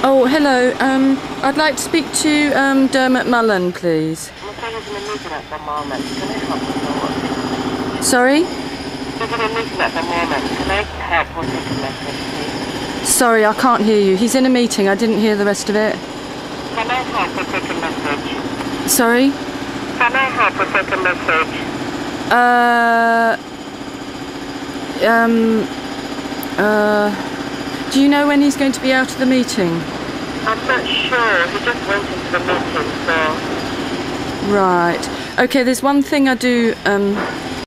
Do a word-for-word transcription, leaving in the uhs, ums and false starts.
Oh, hello. Um, I'd like to speak to um, Dermot Mullen, please. I'm afraid he's in a meeting at the moment. Can I help with what? Sorry? He's in a meeting at the moment. Can I help or take a message, please? Sorry, I can't hear you. He's in a meeting. I didn't hear the rest of it. Can I help or take a message? Sorry? Can I help or take a message? Uh... Um... Uh... Do you know when he's going to be out of the meeting? I'm not sure. He just went into the meeting, so... Right. Okay, there's one thing I do um,